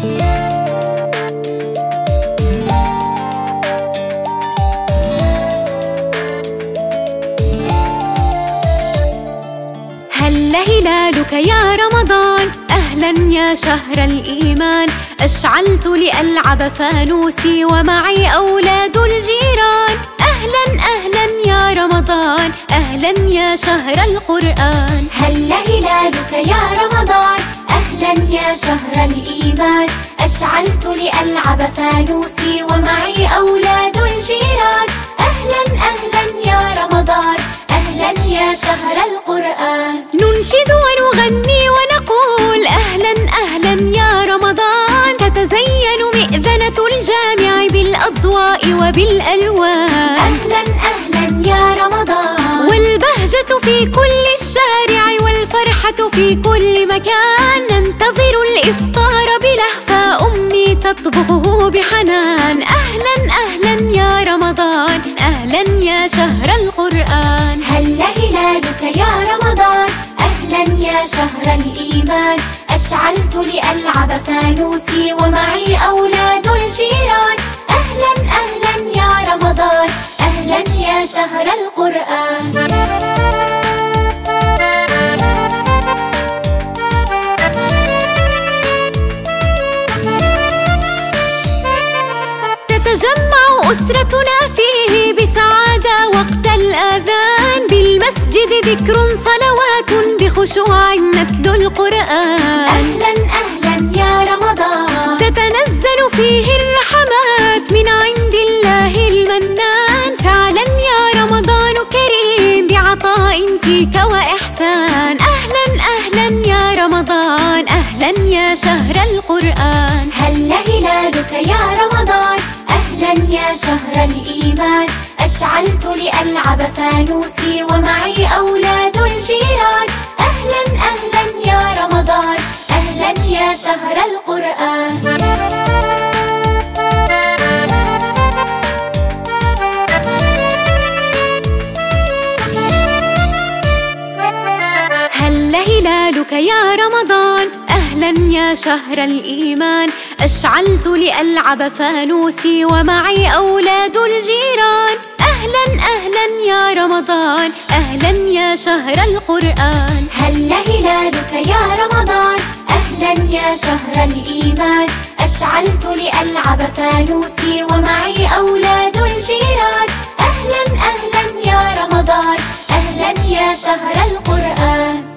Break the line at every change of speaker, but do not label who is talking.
هل هلالك يا رمضان، أهلا يا شهر الإيمان. أشعلت لألعب فانوسي ومعي أولاد الجيران. أهلا أهلا يا رمضان، أهلا يا شهر القرآن.
هل هلالك يا رمضان، أهلا يا شهر الإيمان. أشعلت لألعب فانوسي ومعي أولاد الجيران. أهلا أهلا يا رمضان، أهلا يا شهر القرآن.
ننشد ونغني ونقول أهلا أهلا يا رمضان. تتزين مئذنة الجامع بالأضواء وبالألوان.
أهلا أهلا يا رمضان،
والبهجة في كل الشارع والفرحة في كل مكان. ننتظر الإفطار بلهفة، أمي تطبخه بحنان. أهلا أهلا يا رمضان، أهلا يا شهر القرآن.
هل هلالك يا رمضان، أهلا يا شهر الإيمان. أشعلت لألعب فانوسي ومعي أولاد الجيران. أهلا أهلا يا رمضان، أهلا يا شهر القرآن.
تتجمع أسرتنا فيه بسعادة وقت الآذان. بالمسجد ذكر صلوات، بخشوع نتلو القرآن.
أهلا أهلا يا رمضان،
تتنزل فيه الرحمات من عند الله المنان. فعلا يا رمضان كريم بعطاء فيك وإحسان. أهلا أهلا يا رمضان، أهلا يا شهر القرآن.
هل هلالك يا رمضان، أهلا يا شهر الإيمان. أشعلت لألعب فانوسي ومعي أولاد الجيران. أهلا أهلا يا رمضان، أهلا يا شهر القرآن.
هل هلالك يا رمضان، أهلا يا شهر الإيمان. أشعلت لألعب فانوسي ومعي أولاد الجيران. أهلا أهلا يا رمضان، أهلا يا شهر القرآن.
هل هلالك يا رمضان، أهلا يا شهر الإيمان. أشعلت لألعب فانوسي ومعي أولاد الجيران. أهلا أهلا يا رمضان، أهلا يا شهر القرآن.